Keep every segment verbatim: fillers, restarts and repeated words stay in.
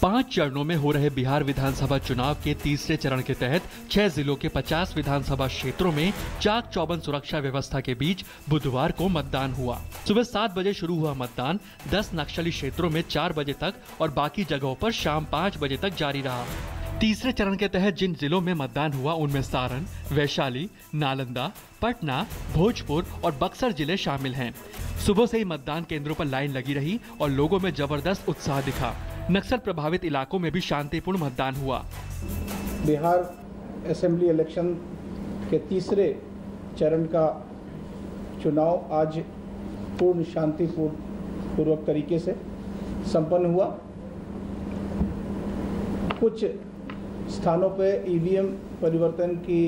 पांच चरणों में हो रहे बिहार विधानसभा चुनाव के तीसरे चरण के तहत छह जिलों के पचास विधानसभा क्षेत्रों में चाक चौबंद सुरक्षा व्यवस्था के बीच बुधवार को मतदान हुआ। सुबह सात बजे शुरू हुआ मतदान दस नक्सली क्षेत्रों में चार बजे तक और बाकी जगहों पर शाम पाँच बजे तक जारी रहा। तीसरे चरण के तहत जिन जिलों में मतदान हुआ उनमें सारण, वैशाली, नालंदा, पटना, भोजपुर और बक्सर जिले शामिल हैं। सुबह से ही मतदान केंद्रों पर लाइन लगी रही और लोगों में जबरदस्त उत्साह दिखा। नक्सल प्रभावित इलाकों में भी शांतिपूर्ण मतदान हुआ। बिहार असेंबली इलेक्शन के तीसरे चरण का चुनाव आज पूर्ण शांतिपूर्ण पूर्वक तरीके से संपन्न हुआ। कुछ स्थानों पे ईवीएम परिवर्तन की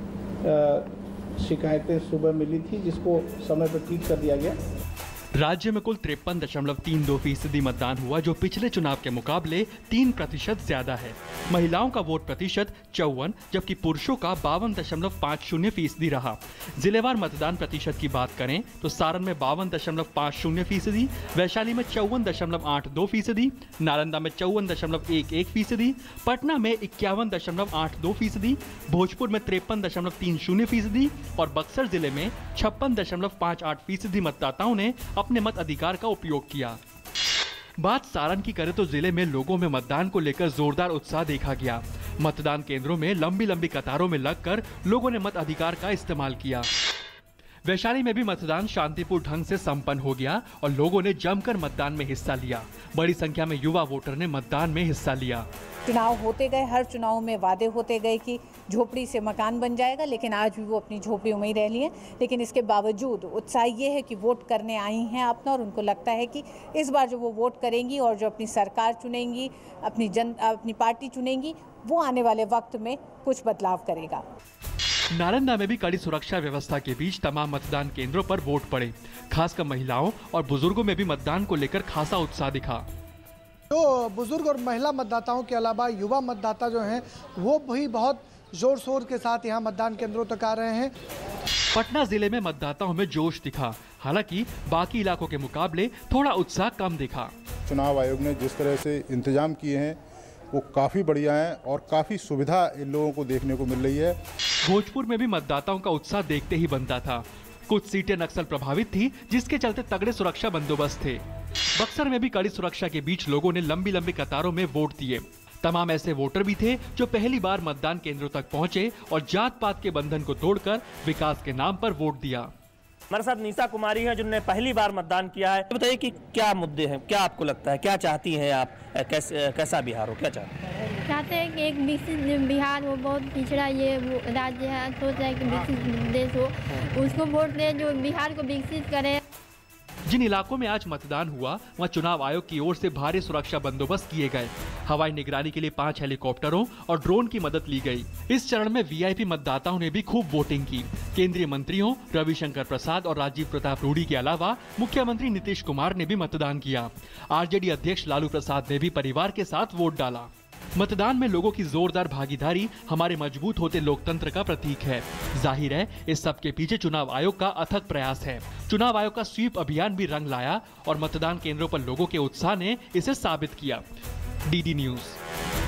शिकायतें सुबह मिली थी, जिसको समय पर ठीक कर दिया गया। राज्य में कुल तिरपन दशमलव तीन दो फीसदी मतदान हुआ, जो पिछले चुनाव के मुकाबले तीन प्रतिशत ज्यादा है। महिलाओं का वोट प्रतिशत चौवन जबकि पुरुषों का बावन दशमलव पाँच शून्य फीसदी रहा। जिलेवार मतदान प्रतिशत की बात करें तो सारण में बावन दशमलव पाँच शून्य फीसदी, वैशाली में चौवन दशमलव आठ दो फीसदी, नालंदा में चौवन दशमलव एक एक फीसदी, पटना में इक्यावन दशमलव आठ दो फीसदी, भोजपुर में तिरपन दशमलव तीन शून्य फीसदी और बक्सर जिले में छप्पन दशमलव पाँच आठ फीसदी मतदाताओं ने अपने मत अधिकार का उपयोग किया। बात सारण की करें तो जिले में लोगों में मतदान को लेकर जोरदार उत्साह देखा गया। मतदान केंद्रों में लंबी लंबी कतारों में लगकर लोगों ने मत अधिकार का इस्तेमाल किया। वैशाली में भी मतदान शांतिपूर्ण ढंग से संपन्न हो गया और लोगों ने जमकर मतदान में हिस्सा लिया। बड़ी संख्या में युवा वोटर ने मतदान में हिस्सा लिया। चुनाव होते गए, हर चुनाव में वादे होते गए कि झोपड़ी से मकान बन जाएगा, लेकिन आज भी वो अपनी झोपड़ियों में ही रह लिए। लेकिन इसके बावजूद उत्साह ये है कि वोट करने आई हैं अपना, और उनको लगता है कि इस बार जो वो वोट करेंगी और जो अपनी सरकार चुनेंगी, अपनी जन अपनी पार्टी चुनेंगी, वो आने वाले वक्त में कुछ बदलाव करेगा। नालंदा में भी कड़ी सुरक्षा व्यवस्था के बीच तमाम मतदान केंद्रों पर वोट पड़े। खासकर महिलाओं और बुजुर्गों में भी मतदान को लेकर खासा उत्साह दिखा। तो बुजुर्ग और महिला मतदाताओं के अलावा युवा मतदाता जो हैं वो भी बहुत जोर शोर के साथ यहाँ मतदान केंद्रों तक आ रहे हैं। पटना जिले में मतदाताओं में जोश दिखा, हालांकि बाकी इलाकों के मुकाबले थोड़ा उत्साह कम दिखा। चुनाव आयोग ने जिस तरह से इंतजाम किए हैं वो काफी बढ़िया है और काफी सुविधा इन लोगों को देखने को मिल रही है। भोजपुर में भी मतदाताओं का उत्साह देखते ही बनता था। कुछ सीटें नक्सल प्रभावित थी, जिसके चलते तगड़े सुरक्षा बंदोबस्त थे। बक्सर में भी कड़ी सुरक्षा के बीच लोगों ने लंबी लंबी कतारों में वोट दिए। तमाम ऐसे वोटर भी थे जो पहली बार मतदान केंद्रों तक पहुंचे और जात पात के बंधन को तोड़कर विकास के नाम पर वोट दिया। हमारे साथ निशा कुमारी हैं, जिन्होंने पहली बार मतदान किया है। बताइए कि क्या मुद्दे हैं, क्या आपको लगता है, क्या चाहती हैं आप, कैसे कैसा बिहार हो, क्या चाहते हैं? चाहते हैं कि एक विकसित बिहार हो, बहुत पिछड़ा ये वो राज्य है, सोच रहे हैं कि विकसित देश हो, उसको वोट दे जो बिहार को विकसित करे। जिन इलाकों में आज मतदान हुआ वहां चुनाव आयोग की ओर से भारी सुरक्षा बंदोबस्त किए गए। हवाई निगरानी के लिए पांच हेलीकॉप्टरों और ड्रोन की मदद ली गई। इस चरण में वीआईपी मतदाताओं ने भी खूब वोटिंग की। केंद्रीय मंत्रियों रविशंकर प्रसाद और राजीव प्रताप रूडी के अलावा मुख्यमंत्री नीतीश कुमार ने भी मतदान किया। आरजेडी अध्यक्ष लालू प्रसाद ने भी परिवार के साथ वोट डाला। मतदान में लोगों की जोरदार भागीदारी हमारे मजबूत होते लोकतंत्र का प्रतीक है। जाहिर है इस सब के पीछे चुनाव आयोग का अथक प्रयास है। चुनाव आयोग का स्वीप अभियान भी रंग लाया और मतदान केंद्रों पर लोगों के उत्साह ने इसे साबित किया। DD news.